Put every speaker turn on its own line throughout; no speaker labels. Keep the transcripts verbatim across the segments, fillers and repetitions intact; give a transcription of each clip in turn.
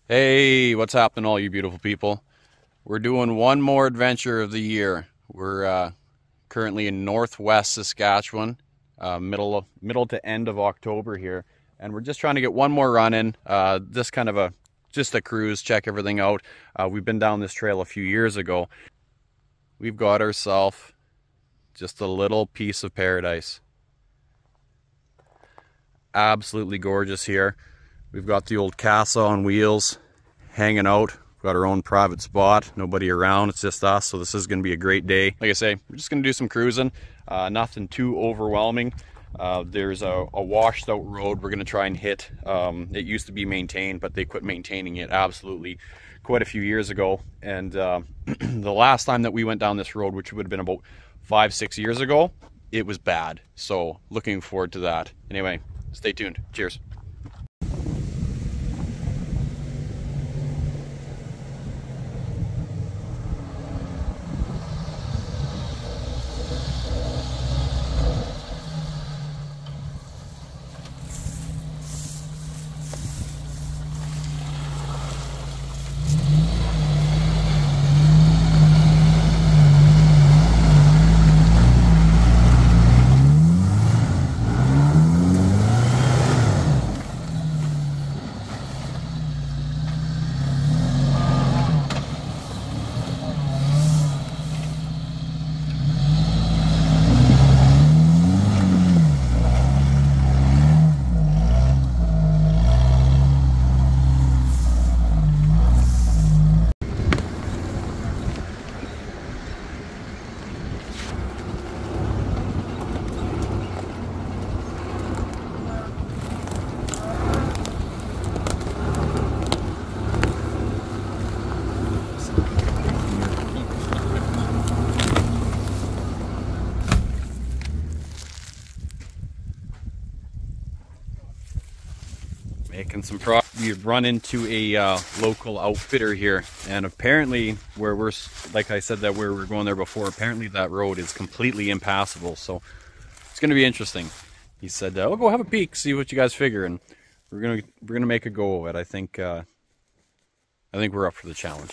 Hey, what's happening, all you beautiful people? We're doing one more adventure of the year. We're uh, currently in northwest Saskatchewan, uh, middle of, middle to end of October here, and we're just trying to get one more run in. Uh, this kind of a just a cruise, check everything out. Uh, we've been down this trail a few years ago. We've got ourselves just a little piece of paradise. Absolutely gorgeous here. We've got the old casa on wheels, hanging out. We've got our own private spot, nobody around, it's just us, so this is going to be a great day. Like I say, we're just going to do some cruising, uh, nothing too overwhelming. Uh, there's a, a washed out road we're going to try and hit. Um, it used to be maintained, but they quit maintaining it absolutely quite a few years ago. And uh, the last time that we went down this road, which would have been about five, six years ago, it was bad. So looking forward to that. Anyway, stay tuned. Cheers. Making some pro. We've run into a uh, local outfitter here, and apparently where we're, like I said, that where we were going there before, apparently that road is completely impassable, so it's going to be interesting. He said, uh, "Oh, go have a peek, see what you guys figure," and we're gonna we're gonna make a go of it. I think uh, I think we're up for the challenge.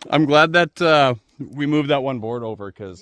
I'm glad that uh, we moved that one board over because.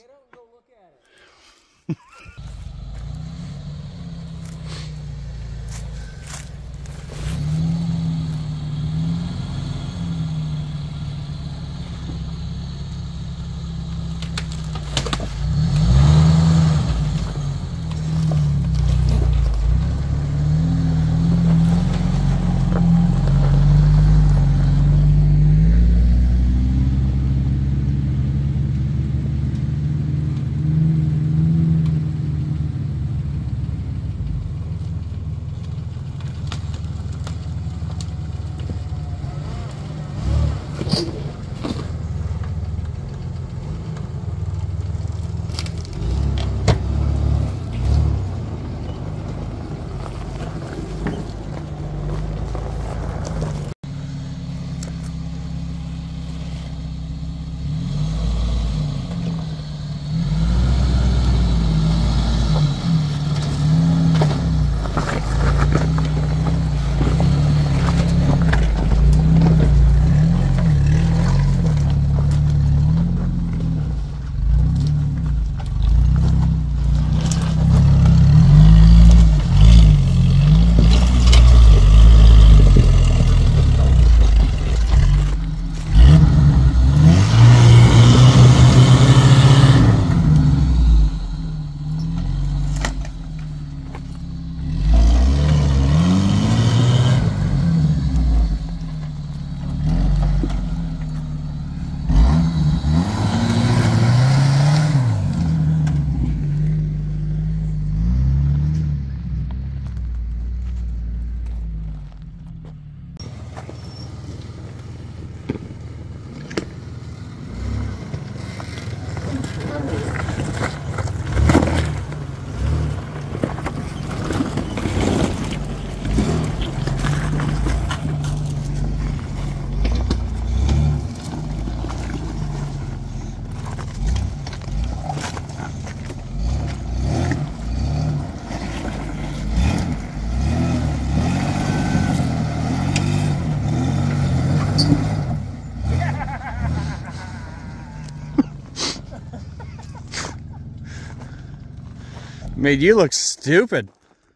Made you look stupid.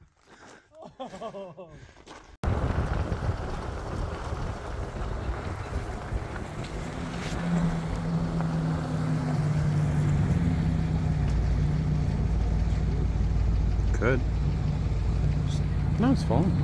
Good. No, it's falling.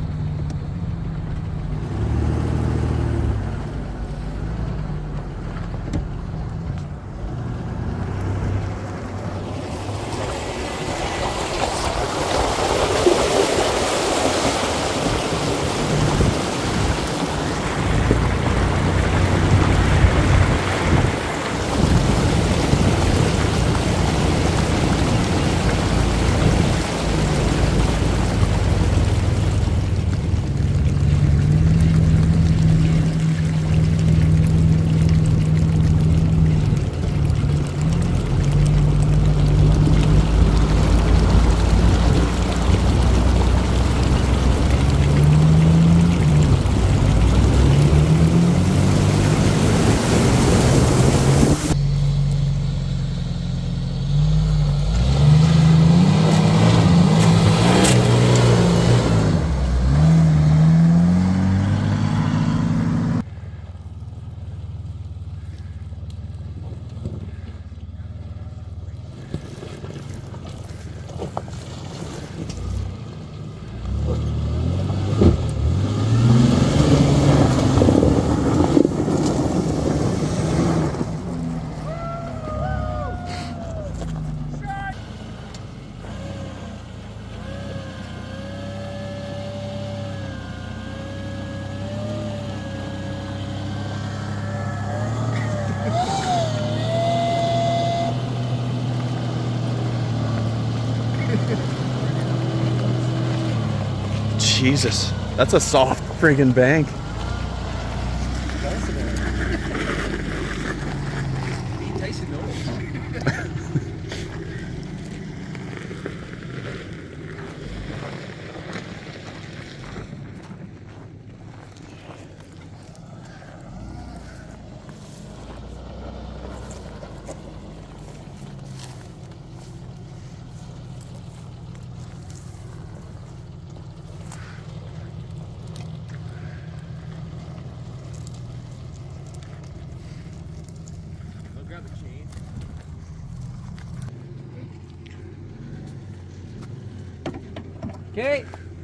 Jesus, that's a soft friggin' bank.
Okay.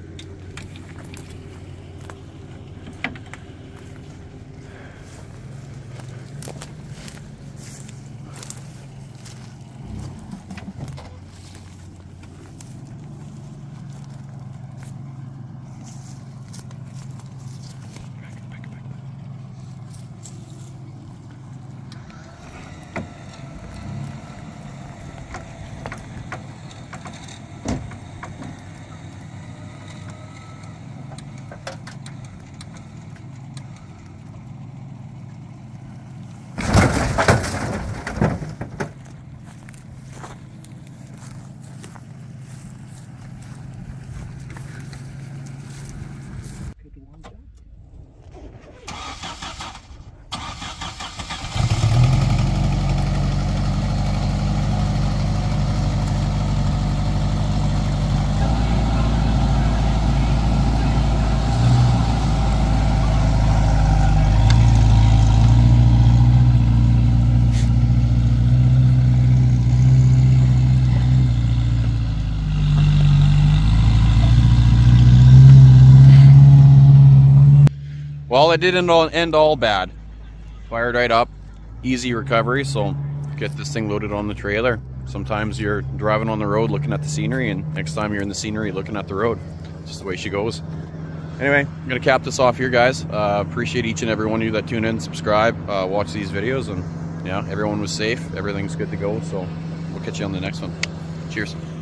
Well, it didn't all end all bad. Fired right up, easy recovery, so get this thing loaded on the trailer. Sometimes you're driving on the road looking at the scenery, and next time you're in the scenery looking at the road. It's just the way she goes. Anyway, I'm gonna cap this off here, guys. Uh, appreciate each and every one of you that tune in, subscribe, uh, watch these videos, and yeah, everyone was safe, everything's good to go, so we'll catch you on the next one. Cheers.